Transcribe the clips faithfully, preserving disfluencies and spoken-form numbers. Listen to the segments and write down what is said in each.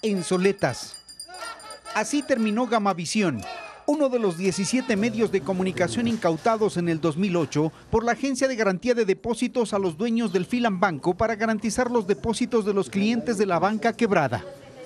en soletas. Así terminó Gamavisión, uno de los diecisiete medios de comunicación incautados en el dos mil ocho por la Agencia de Garantía de Depósitos a los dueños del Filambanco para garantizar los depósitos de los clientes de la banca quebrada.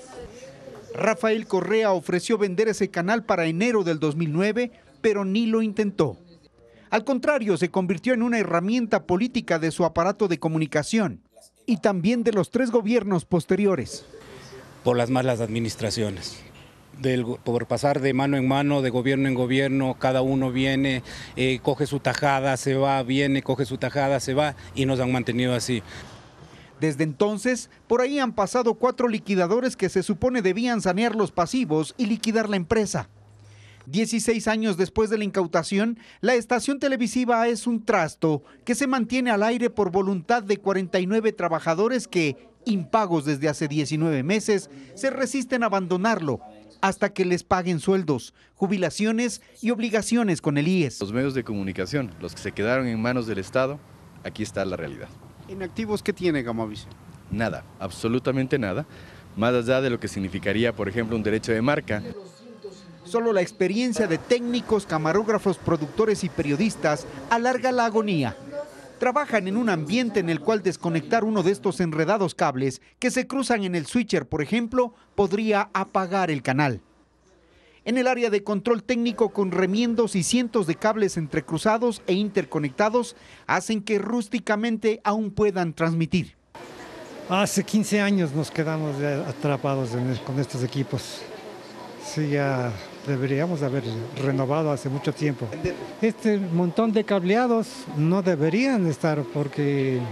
Rafael Correa ofreció vender ese canal para enero del dos mil nueve, pero ni lo intentó. Al contrario, se convirtió en una herramienta política de su aparato de comunicación y también de los tres gobiernos posteriores. Por las malas administraciones. Del, por pasar de mano en mano, de gobierno en gobierno, cada uno viene, eh, coge su tajada, se va, viene, coge su tajada, se va, y nos han mantenido así. Desde entonces, por ahí han pasado cuatro liquidadores que se supone debían sanear los pasivos y liquidar la empresa. dieciséis años después de la incautación, la estación televisiva es un trasto que se mantiene al aire por voluntad de cuarenta y nueve trabajadores que, impagos desde hace diecinueve meses, se resisten a abandonarlo hasta que les paguen sueldos, jubilaciones y obligaciones con el I E S. Los medios de comunicación, los que se quedaron en manos del Estado, aquí está la realidad. ¿En activos qué tiene Gamavisión? Nada, absolutamente nada, más allá de lo que significaría, por ejemplo, un derecho de marca. Solo la experiencia de técnicos, camarógrafos, productores y periodistas alarga la agonía. Trabajan en un ambiente en el cual desconectar uno de estos enredados cables que se cruzan en el switcher, por ejemplo, podría apagar el canal. En el área de control técnico, con remiendos y cientos de cables entrecruzados e interconectados, hacen que rústicamente aún puedan transmitir. Hace quince años nos quedamos atrapados en, con estos equipos. Sí, ya deberíamos haber renovado hace mucho tiempo. Este montón de cableados no deberían estar porque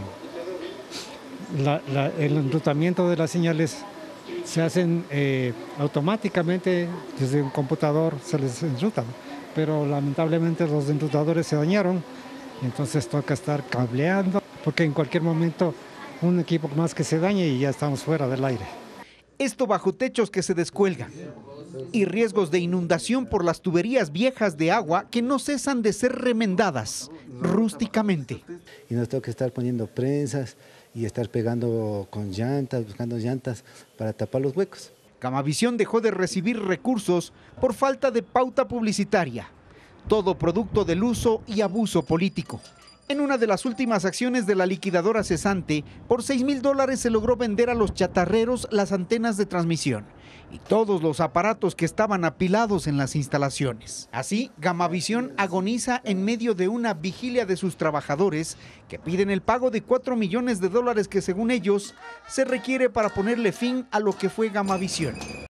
la, la, el enrutamiento de las señales se hacen eh, automáticamente desde un computador, se les enrutan, pero lamentablemente los enrutadores se dañaron, entonces toca estar cableando porque en cualquier momento un equipo más que se dañe y ya estamos fuera del aire. Esto bajo techos que se descuelgan y riesgos de inundación por las tuberías viejas de agua que no cesan de ser remendadas rústicamente. Y nos toca estar poniendo prensas y estar pegando con llantas, buscando llantas para tapar los huecos. Gamavisión dejó de recibir recursos por falta de pauta publicitaria, todo producto del uso y abuso político. En una de las últimas acciones de la liquidadora cesante, por seis mil dólares se logró vender a los chatarreros las antenas de transmisión y todos los aparatos que estaban apilados en las instalaciones. Así, Gamavisión agoniza en medio de una vigilia de sus trabajadores que piden el pago de cuatro millones de dólares que, según ellos, se requiere para ponerle fin a lo que fue Gamavisión.